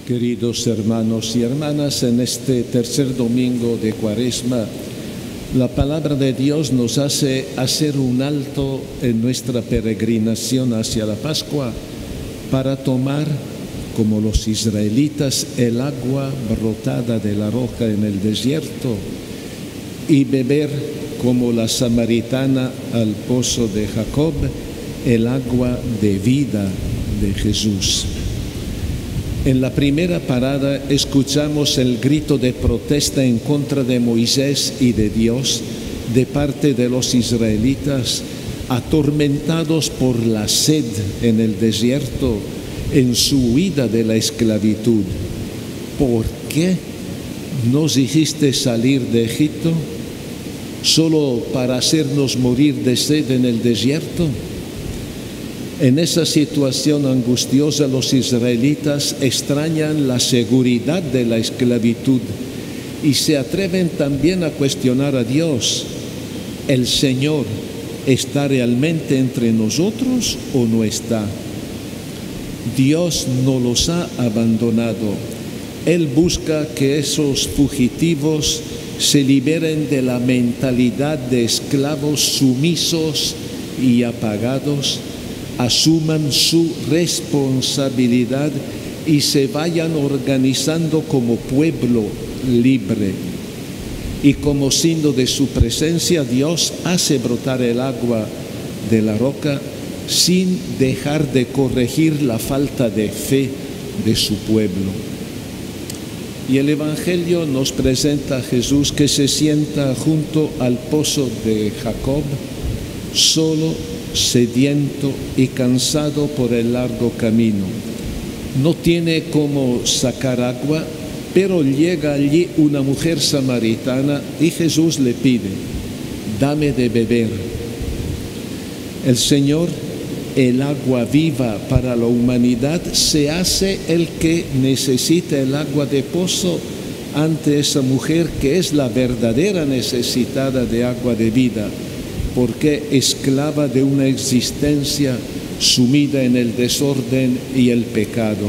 Queridos hermanos y hermanas, en este tercer domingo de Cuaresma, la palabra de Dios nos hace hacer un alto en nuestra peregrinación hacia la Pascua para tomar, como los israelitas, el agua brotada de la roca en el desierto y beber, como la samaritana al pozo de Jacob, el agua de vida de Jesús. En la primera parada escuchamos el grito de protesta en contra de Moisés y de Dios de parte de los israelitas, atormentados por la sed en el desierto en su huida de la esclavitud. ¿Por qué nos hiciste salir de Egipto? ¿Solo para hacernos morir de sed en el desierto? En esa situación angustiosa, los israelitas extrañan la seguridad de la esclavitud y se atreven también a cuestionar a Dios. ¿El Señor está realmente entre nosotros o no está? Dios no los ha abandonado. Él busca que esos fugitivos se liberen de la mentalidad de esclavos sumisos y apagados, asuman su responsabilidad y se vayan organizando como pueblo libre. Y como signo de su presencia, Dios hace brotar el agua de la roca sin dejar de corregir la falta de fe de su pueblo. Y el Evangelio nos presenta a Jesús que se sienta junto al pozo de Jacob, solo, sediento y cansado por el largo camino. No tiene cómo sacar agua, pero llega allí una mujer samaritana y Jesús le pide: dame de beber. El Señor, el agua viva para la humanidad, se hace el que necesita el agua de pozo ante esa mujer que es la verdadera necesitada de agua de vida, porque esclava de una existencia sumida en el desorden y el pecado.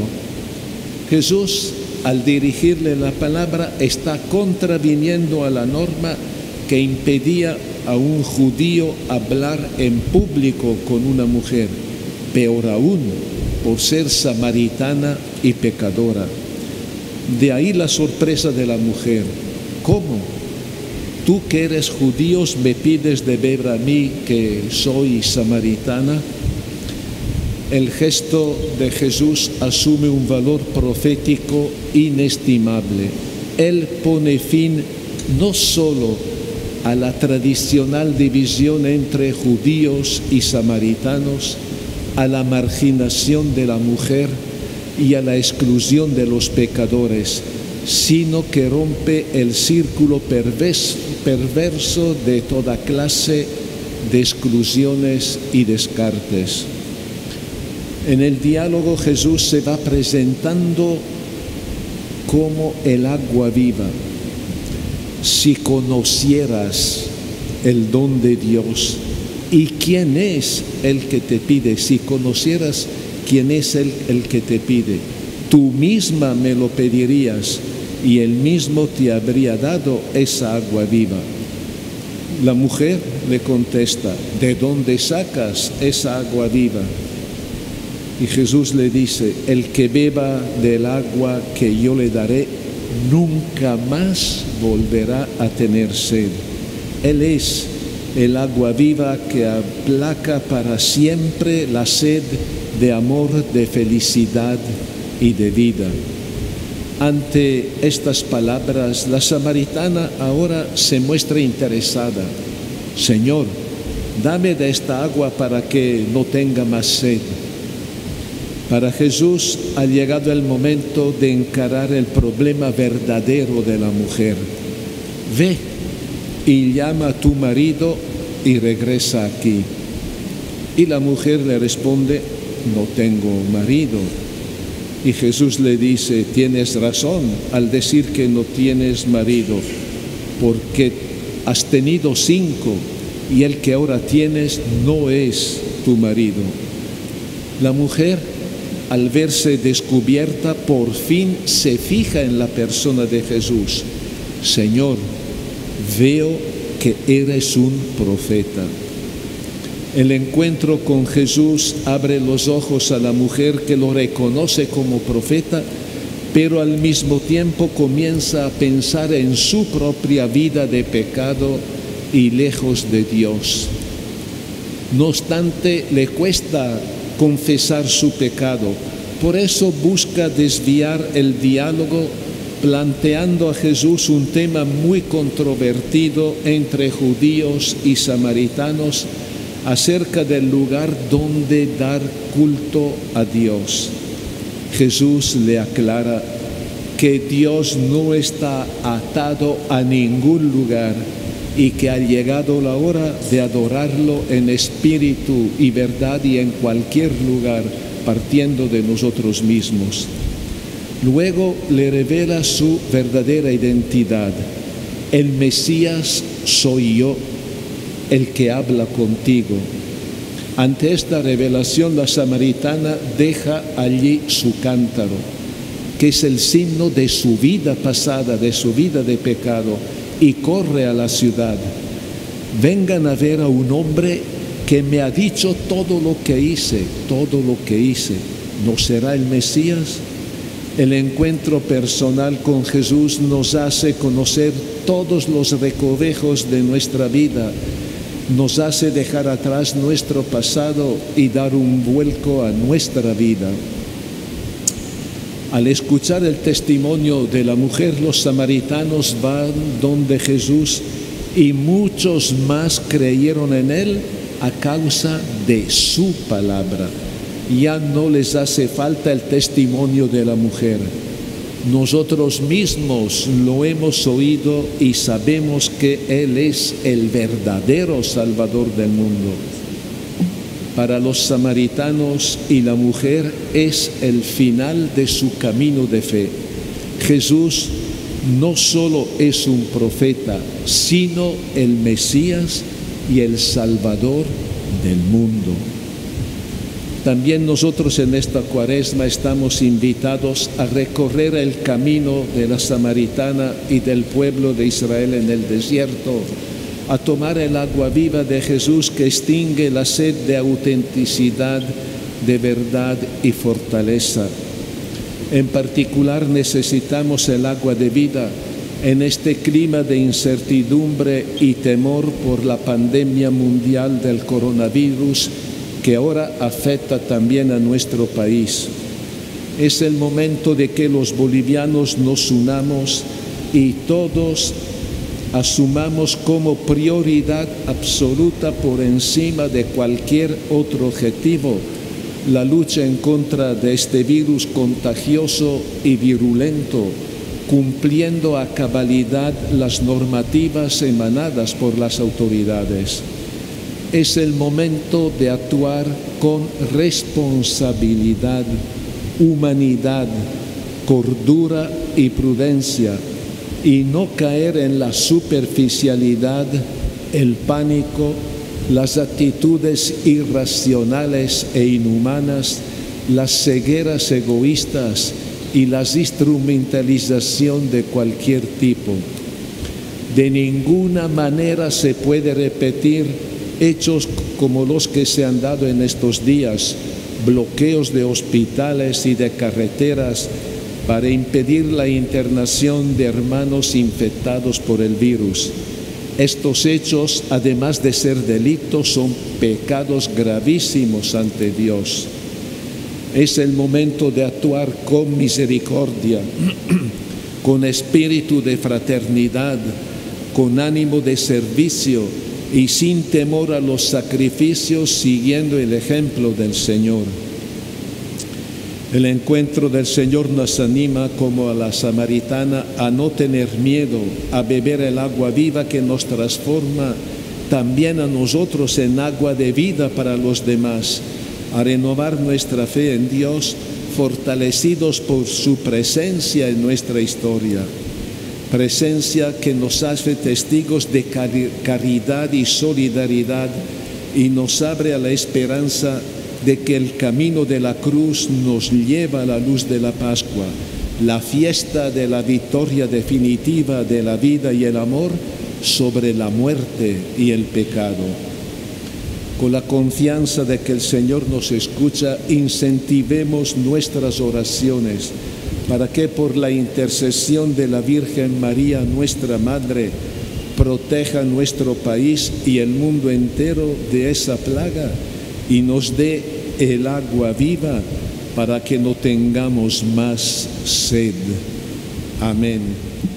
Jesús, al dirigirle la palabra, está contraviniendo a la norma que impedía a un judío hablar en público con una mujer, peor aún, por ser samaritana y pecadora. De ahí la sorpresa de la mujer. ¿Cómo? ¿Tú que eres judío me pides de beber a mí que soy samaritana? El gesto de Jesús asume un valor profético inestimable. Él pone fin no solo a la tradicional división entre judíos y samaritanos, a la marginación de la mujer y a la exclusión de los pecadores, sino que rompe el círculo perverso de toda clase de exclusiones y descartes. En el diálogo Jesús se va presentando como el agua viva. Si conocieras el don de Dios y quién es el que te pide, si conocieras quién es el que te pide, tú misma me lo pedirías y él mismo te habría dado esa agua viva. La mujer le contesta: ¿de dónde sacas esa agua viva? Y Jesús le dice: el que beba del agua que yo le daré nunca más volverá a tener sed. Él es el agua viva que aplaca para siempre la sed de amor, de felicidad y de vida. Ante estas palabras, la samaritana ahora se muestra interesada. Señor, dame de esta agua para que no tenga más sed. Para Jesús ha llegado el momento de encarar el problema verdadero de la mujer. Ve y llama a tu marido y regresa aquí. Y la mujer le responde: no tengo marido. Y Jesús le dice: tienes razón al decir que no tienes marido, porque has tenido 5 y el que ahora tienes no es tu marido. La mujer al verse descubierta, por fin se fija en la persona de Jesús. Señor, veo que eres un profeta. El encuentro con Jesús abre los ojos a la mujer, que lo reconoce como profeta, pero al mismo tiempo comienza a pensar en su propia vida de pecado y lejos de Dios. No obstante, le cuesta confesar su pecado. Por eso busca desviar el diálogo, planteando a Jesús un tema muy controvertido entre judíos y samaritanos acerca del lugar donde dar culto a Dios. Jesús le aclara que Dios no está atado a ningún lugar y que ha llegado la hora de adorarlo en espíritu y verdad y en cualquier lugar, partiendo de nosotros mismos. Luego le revela su verdadera identidad. El Mesías soy yo, el que habla contigo. Ante esta revelación, la samaritana deja allí su cántaro, que es el signo de su vida pasada, de su vida de pecado, y corre a la ciudad. Vengan a ver a un hombre que me ha dicho todo lo que hice. ¿No será el Mesías? El encuentro personal con Jesús nos hace conocer todos los recovejos de nuestra vida, nos hace dejar atrás nuestro pasado y dar un vuelco a nuestra vida. Al escuchar el testimonio de la mujer, los samaritanos van donde Jesús y muchos más creyeron en Él a causa de su palabra. Ya no les hace falta el testimonio de la mujer. Nosotros mismos lo hemos oído y sabemos que Él es el verdadero Salvador del mundo. Para los samaritanos y la mujer es el final de su camino de fe. Jesús no solo es un profeta, sino el Mesías y el Salvador del mundo. También nosotros en esta Cuaresma estamos invitados a recorrer el camino de la samaritana y del pueblo de Israel en el desierto, a tomar el agua viva de Jesús que extingue la sed de autenticidad, de verdad y fortaleza. En particular necesitamos el agua de vida en este clima de incertidumbre y temor por la pandemia mundial del coronavirus que ahora afecta también a nuestro país. Es el momento de que los bolivianos nos unamos y todos asumamos como prioridad absoluta por encima de cualquier otro objetivo la lucha en contra de este virus contagioso y virulento, cumpliendo a cabalidad las normativas emanadas por las autoridades. Es el momento de actuar con responsabilidad, humanidad, cordura y prudencia, y no caer en la superficialidad, el pánico, las actitudes irracionales e inhumanas, las cegueras egoístas y la instrumentalización de cualquier tipo. De ninguna manera se puede repetir hechos como los que se han dado en estos días, bloqueos de hospitales y de carreteras para impedir la internación de hermanos infectados por el virus. Estos hechos, además de ser delitos, son pecados gravísimos ante Dios. Es el momento de actuar con misericordia, con espíritu de fraternidad, con ánimo de servicio y sin temor a los sacrificios, siguiendo el ejemplo del Señor. El encuentro del Señor nos anima, como a la samaritana, a no tener miedo, a beber el agua viva que nos transforma también a nosotros en agua de vida para los demás, a renovar nuestra fe en Dios, fortalecidos por su presencia en nuestra historia. Presencia que nos hace testigos de caridad y solidaridad y nos abre a la esperanza de que el camino de la cruz nos lleva a la luz de la Pascua, la fiesta de la victoria definitiva de la vida y el amor sobre la muerte y el pecado. Con la confianza de que el Señor nos escucha, incentivemos nuestras oraciones para que por la intercesión de la Virgen María, nuestra Madre, proteja nuestro país y el mundo entero de esa plaga y nos dé el agua viva para que no tengamos más sed. Amén.